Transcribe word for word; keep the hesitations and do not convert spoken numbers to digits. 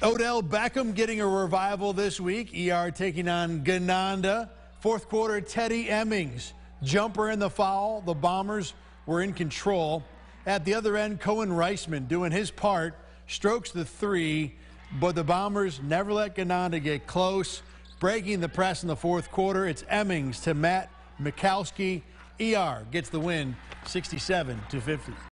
Odell Beckham getting a revival this week. E R taking on Gananda. Fourth quarter, Teddy Emmings. Jumper in the foul. The Bombers were in control. At the other end, Cohen Reisman doing his part. Strokes the three, but the Bombers never let Gananda get close. Breaking the press in the fourth quarter, it's Emmings to Matt Mikowski. E R gets the win, sixty-seven to fifty.